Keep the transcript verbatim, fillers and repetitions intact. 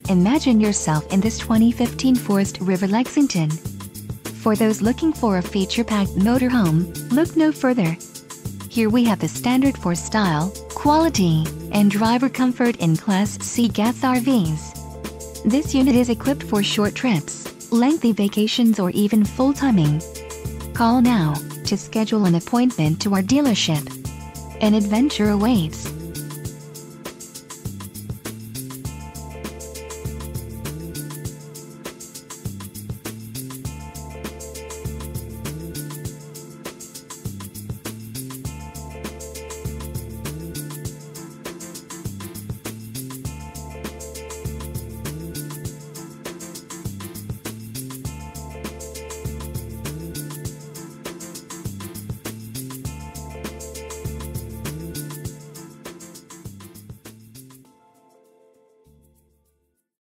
Imagine yourself in this twenty fifteen Forest River Lexington. For those looking for a feature-packed motorhome, look no further. Here we have the standard for style, quality, and driver comfort in Class C gas R Vs. This unit is equipped for short trips, lengthy vacations, or even full timing. Call now to schedule an appointment to our dealership. An adventure awaits.